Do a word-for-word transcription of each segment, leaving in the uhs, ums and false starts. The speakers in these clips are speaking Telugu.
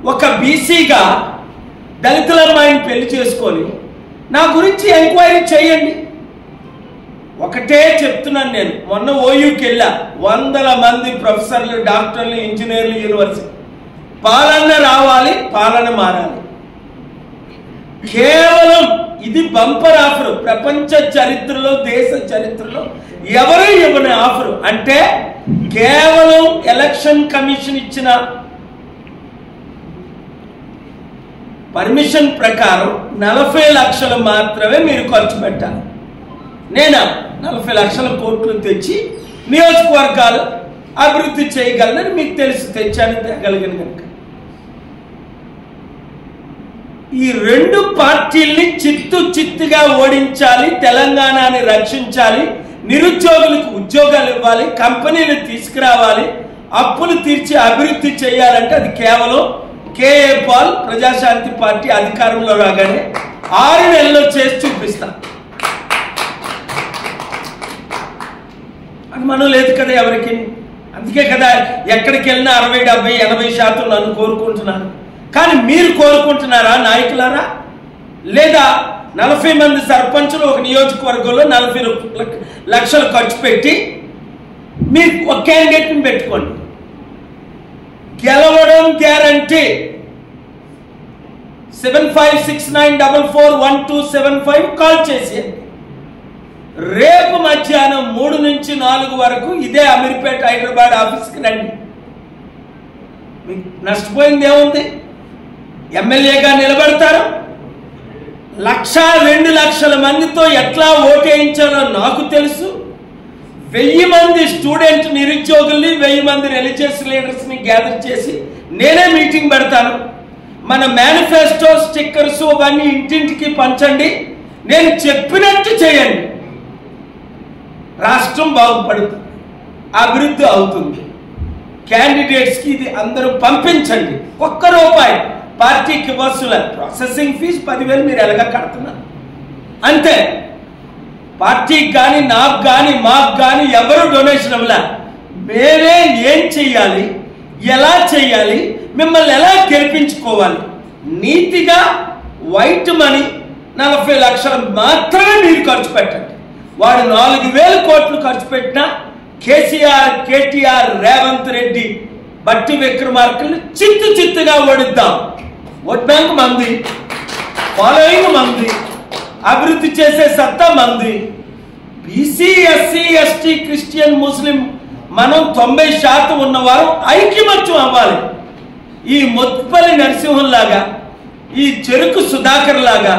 ఒక బీసీగా దళితుల అమ్మాయిని పెళ్లి చేసుకొని నా గురించి ఎంక్వైరీ చేయండి. ఒకటే చెప్తున్నాను, నేను మొన్న ఓయూకి వెళ్ళా, వందల మంది ప్రొఫెసర్లు, డాక్టర్లు, ఇంజనీర్లు, యూనివర్సిటీ. పాలన రావాలి, పాలన మారాలి. కేవలం ఇది బంపర్ ఆఫర్. ప్రపంచ చరిత్రలో, దేశ చరిత్రలో ఎవరు ఇవ్వని ఆఫర్. అంటే కేవలం ఎలక్షన్ కమిషన్ ఇచ్చిన పర్మిషన్ ప్రకారం నలభై లక్షలు మాత్రమే మీరు ఖర్చు పెట్టాలి. నేను నలభై లక్షల కోట్లు తెచ్చి నియోజకవర్గాలు అభివృద్ధి చేయగలనని మీకు తెలుసు, తెచ్చాను, తేగలిగిన కనుక. ఈ రెండు పార్టీల్ని చిత్తు చిత్తుగా ఓడించాలి, తెలంగాణని రక్షించాలి, నిరుద్యోగులకు ఉద్యోగాలు ఇవ్వాలి, కంపెనీలు తీసుకురావాలి, అప్పులు తీర్చి అభివృద్ధి చేయాలంటే అది కేవలం కేఏ పాల్ ప్రజాశాంతి పార్టీ అధికారంలో రాగానే ఆరు నెలల్లో చేసి చూపిస్తాం. అనుమానం లేదు కదా ఎవరికి. అందుకే కదా ఎక్కడికి వెళ్ళినా అరవై డెబ్బై ఎనభై శాతం నన్ను కోరుకుంటున్నాను. కానీ మీరు కోరుకుంటున్నారా నాయకులారా? లేదా నలభై మంది సర్పంచులు ఒక నియోజకవర్గంలో నలభై లక్షలు ఖర్చు పెట్టి మీరు ఒక క్యాండిడేట్ని పెట్టుకోండి, గెలవడం guarantee. Seven five six nine double four one two seven five call చేసి రేపు మధ్యాహ్నం మూడు నుంచి నాలుగు వరకు ఇదే అమీర్పేట హైదరాబాద్ ఆఫీస్కి రండి. మీకు నష్టపోయింది ఏముంది? ఎమ్మెల్యేగా నిలబడతారు. లక్ష రెండు లక్షల మందితో ఎట్లా ఓటేయించాలో నాకు తెలుసు. వెయ్యి మంది స్టూడెంట్ నిరుద్యోగుల్ని, వెయ్యి మంది రిలీజియస్ లీడర్స్ని గ్యాదర్ చేసి నేనే మీటింగ్ పెడతాను. మన మేనిఫెస్టో స్టిక్కర్స్ అవన్నీ ఇంటింటికి పంచండి, నేను చెప్పినట్టు చేయండి. రాష్ట్రం బాగుపడుతుంది, అభివృద్ధి అవుతుంది. క్యాండిడేట్స్కి ఇది అందరూ పంపించండి. ఒక్క రూపాయి పార్టీకి వసూలు. ప్రాసెసింగ్ ఫీజు పదివేలు మీరు ఎలాగ కడుతున్నారు అంతే. పార్టీకి కానీ, నాకు కానీ, మాకు కానీ ఎవరు డొనేషన్ ఇవ్వలే. మేమే ఏం చెయ్యాలి, ఎలా చెయ్యాలి, మిమ్మల్ని ఎలా గెలిపించుకోవాలి, నీతిగా వైట్ మనీ నలభై లక్షలు మాత్రమే మీరు ఖర్చు పెట్టండి. వాడు నాలుగు వేల కోట్లు ఖర్చు పెట్టినా కేసీఆర్, కేటీఆర్, రేవంత్ రెడ్డి, బట్టి విక్రమార్కలు చిత్తు చిత్తుగా ఓడిద్దాం. ఓట్ బ్యాంక్ మంది, ఫాలోయింగ్ మంది, అభివృద్ధి చేసే సత్తా మంది. బీసీ, ఎస్సీ, ఎస్టీ, క్రిస్టియన్, ముస్లిం మనం తొంభై శాతం ఉన్నవారు ఐక్యమత్యం అవ్వాలి. ఈ మొత్తుపల్లి నరసింహం లాగా, ఈ చెరుకు సుధాకర్ లాగా,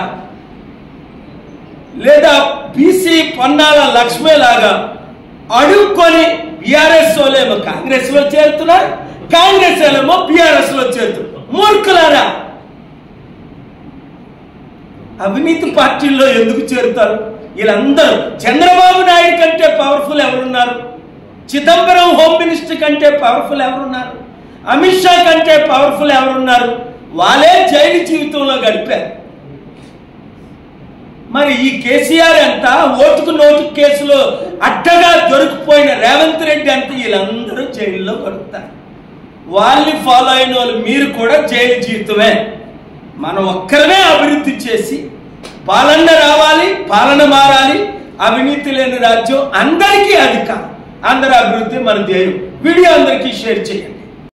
లేదా బీసీ పొన్నాల లక్ష్మే లాగా అడుక్కొని బీఆర్ఎస్ వాళ్ళేమో కాంగ్రెస్ లో చేరుతున్నారు, కాంగ్రెస్ వాళ్ళేమో బీఆర్ఎస్ లో చేరుతున్నారు. మూర్ఖులారా, అవినీతి పార్టీల్లో ఎందుకు చేరుతారు వీళ్ళందరూ? చంద్రబాబు నాయుడు కంటే పవర్ఫుల్ ఎవరున్నారు? చిదంబరం హోమ్ మినిస్టర్ కంటే పవర్ఫుల్ ఎవరున్నారు? అమిత్ షా కంటే పవర్ఫుల్ ఎవరున్నారు? వాళ్ళే జైలు జీవితంలో గడిపారు. మరి ఈ కేసీఆర్ ఎంత, ఓటుకు నోటు కేసులో అడ్డగా దొరికిపోయిన రేవంత్ రెడ్డి ఎంత, వీళ్ళందరూ జైల్లో గడుపుతారు. వాళ్ళని ఫాలో అయిన వాళ్ళు మీరు కూడా జైలు జీవితమే. మనం ఒక్కరమే అభివృద్ధి చేసి పాలన రావాలి, పాలన మారాలి, అవినీతి లేని రాజ్యం, అందరికీ అధికారం, అందరి అభివృద్ధి మన ధ్యేయం. వీడియో అందరికీ షేర్ చేయండి.